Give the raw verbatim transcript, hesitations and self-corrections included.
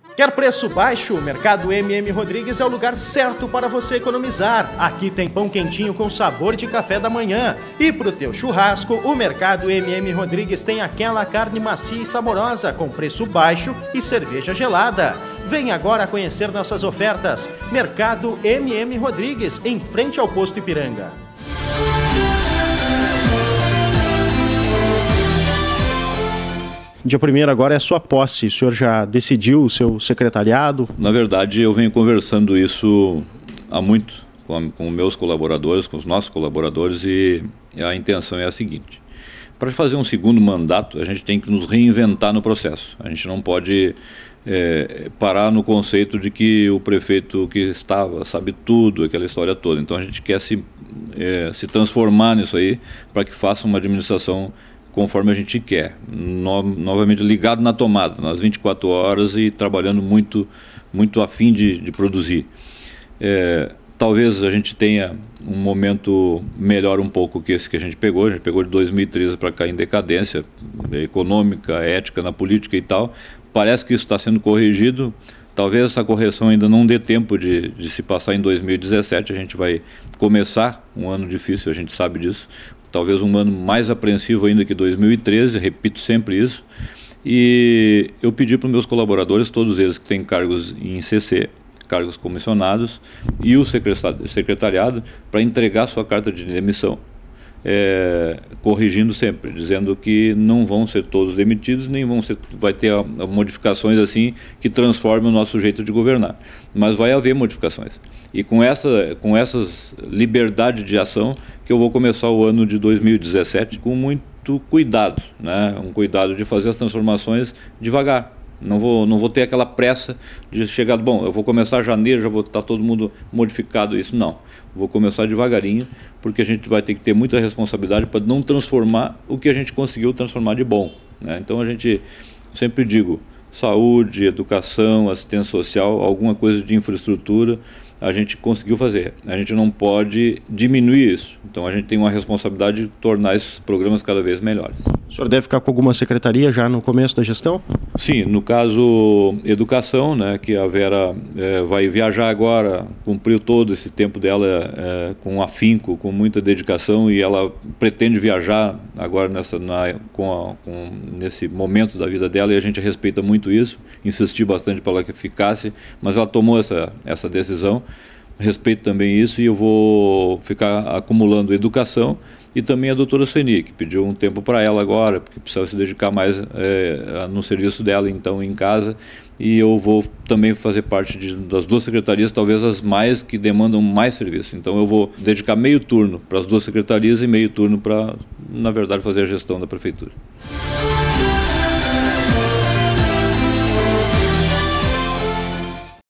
Quer preço baixo? O Mercado M M Rodrigues é o lugar certo para você economizar. Aqui tem pão quentinho com sabor de café da manhã. E pro teu churrasco, o Mercado M M Rodrigues tem aquela carne macia e saborosa, com preço baixo e cerveja gelada. Vem agora conhecer nossas ofertas. Mercado M M Rodrigues, em frente ao posto Ipiranga. Dia primeiro agora é a sua posse. O senhor já decidiu o seu secretariado? Na verdade, eu venho conversando isso há muito com, com meus colaboradores, com os nossos colaboradores, e a intenção é a seguinte: para fazer um segundo mandato, a gente tem que nos reinventar no processo. A gente não pode é, parar no conceito de que o prefeito que estava sabe tudo, aquela história toda. Então a gente quer se, é, se transformar nisso aí para que faça uma administração conforme a gente quer, no, novamente ligado na tomada, nas vinte e quatro horas e trabalhando muito, muito a fim de, de produzir. É, talvez a gente tenha um momento melhor um pouco que esse que a gente pegou, a gente pegou de dois mil e treze para cá em decadência econômica, ética, na política e tal. Parece que isso está sendo corrigido, talvez essa correção ainda não dê tempo de, de se passar em dois mil e dezessete, a gente vai começar um ano difícil, a gente sabe disso. Talvez um ano mais apreensivo ainda que dois mil e treze, repito sempre isso. E eu pedi para os meus colaboradores, todos eles que têm cargos em C C, cargos comissionados, e o secretariado, para entregar sua carta de demissão, é, corrigindo sempre, dizendo que não vão ser todos demitidos, nem vão ser, vai ter a, a modificações assim que transformem o nosso jeito de governar. Mas vai haver modificações. E com essa, com essa liberdade de ação que eu vou começar o ano de dois mil e dezessete com muito cuidado, né? Um cuidado de fazer as transformações devagar. Não vou, não vou ter aquela pressa de chegar, bom, eu vou começar em janeiro, já vou estar todo mundo modificado isso. Não, vou começar devagarinho, porque a gente vai ter que ter muita responsabilidade para não transformar o que a gente conseguiu transformar de bom, né? Então a gente, sempre digo, saúde, educação, assistência social, alguma coisa de infraestrutura, a gente conseguiu fazer. A gente não pode diminuir isso. Então a gente tem uma responsabilidade de tornar esses programas cada vez melhores. O senhor deve ficar com alguma secretaria já no começo da gestão? Sim, no caso educação, né, que a Vera é, vai viajar agora, cumpriu todo esse tempo dela é, com afinco, com muita dedicação, e ela pretende viajar agora nessa, na, com a, com, nesse momento da vida dela, e a gente respeita muito isso, insisti bastante para ela que ficasse, mas ela tomou essa, essa decisão, respeito também isso, e eu vou ficar acumulando educação. E também a doutora Sueni, que pediu um tempo para ela agora, porque precisava se dedicar mais é, no serviço dela, então, em casa. E eu vou também fazer parte de, das duas secretarias, talvez as mais que demandam mais serviço. Então eu vou dedicar meio turno para as duas secretarias e meio turno para, na verdade, fazer a gestão da prefeitura.